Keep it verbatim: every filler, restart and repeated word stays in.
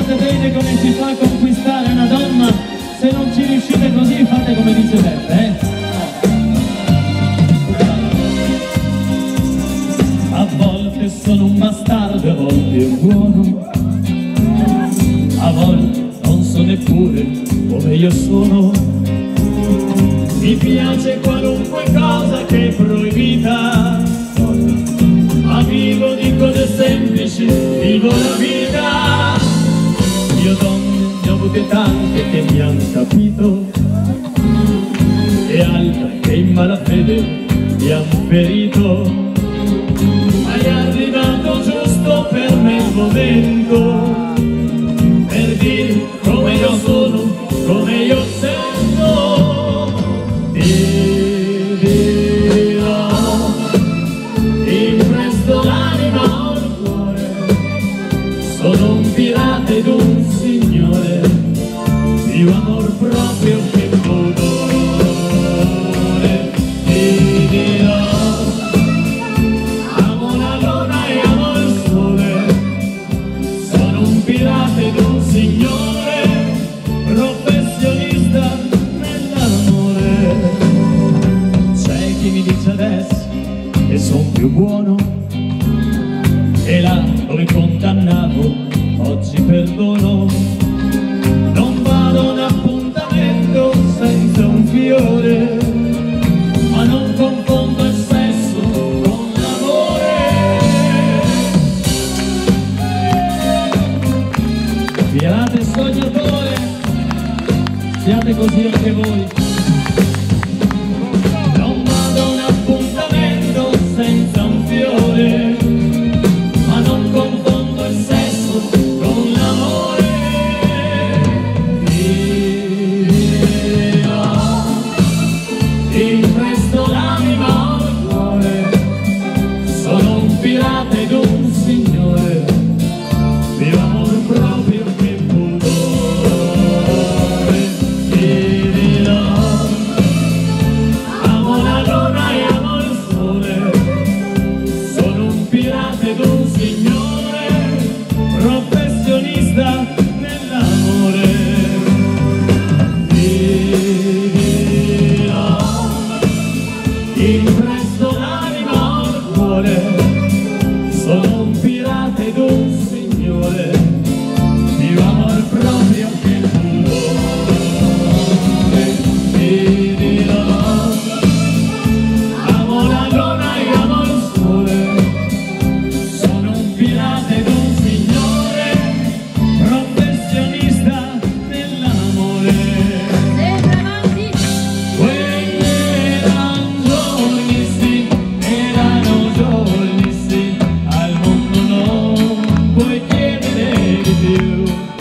sapete bene come si fa a conquistare una donna. Se non ci riuscite così fate come dice Beppe, eh? A volte sono un bastardo, a volte un buono, a volte non so neppure come io sono. Mi piace qualunque cosa che è proibita, ma vivo di cose semplici, vivo la vita. Io donne ne ho avute tante che mi hanno capito, e altre che in malafede mi hanno ferito, ma è arrivato giusto per me il momento per dire come io sono, come io sento. Ti dirò, impresto l'anima al cuore, sono un pirata ed un signore, vivo amor proprio che pudore. Ti dirò, amo la luna e amo il sole, sono un pirata ed un signore, professionista nell'amore. C'è chi mi dice adesso che son più buono, e là dove condannavo oggi perdono. Non vado a un appuntamento senza un fiore, ma non confondo il sesso con l'amore. Pirata e sognatore, siate così anche voi. Non vado a un appuntamento senza un fiore, ma non confondo il sesso con l'amore. Ti impresto l'anima al cuore, sono un pirata ed un signore, vivo amor proprio che pudore. Ti dirò, amo la luna e amo il sole, sono un pirata ed un signore, professionista nell'amore. Ti dirò, impresto l'anima al cuore, sono un pirata ed un signore, vivo amor proprio che pudore. Ti dirò, amo la luna e amo il sole, sono un pirata ed un signore, professionista nell'amore. Quelli erano giorni sì, erano giorni sì, al mondo non puoi chiedere di più.